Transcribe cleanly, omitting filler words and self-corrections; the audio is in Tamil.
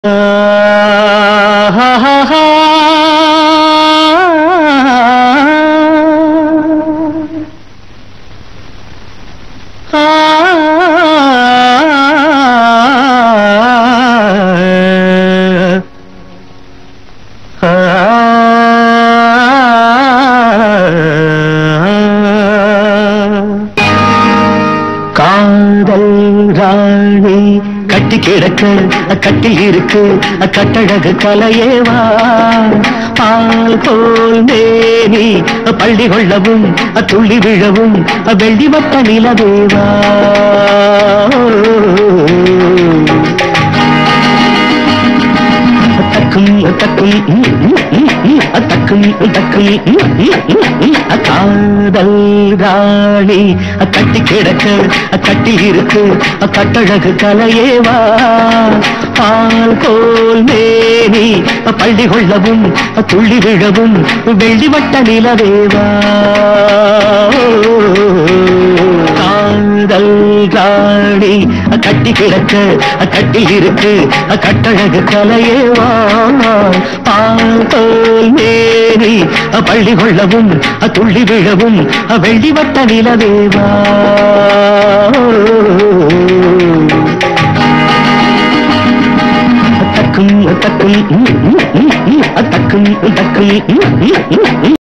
காதல் ராணி கட்டி கிடக்க கட்டில் இருக்கு கட்டழகு கலையேவா பால் போல் மேனி பள்ளி கொள்ளவும் துள்ளி விழவும் வெள்ளி வட்ட நிலவேவா தக்கும் தக்கும் தக்கும் தக்கும் காதல் ராணி கட்டி கிடக்க கட்டில் இருக்கு கட்டழகு கலையேவா பால் போல் மேனி பள்ளி கொள்ளவும் துள்ளி விழவும் வெள்ளி வட்ட நிலவேவா காதல் ராணி கட்டி கிடக்க கட்டில் இருக்கு கட்டழகு கலையேவா பால் போல் மேனி பள்ளி கொள்ளவும் துள்ளி விழவும் வெள்ளி வட்ட நிலவேவா தக்கும் தக்கும் தக்கும் தக்கும்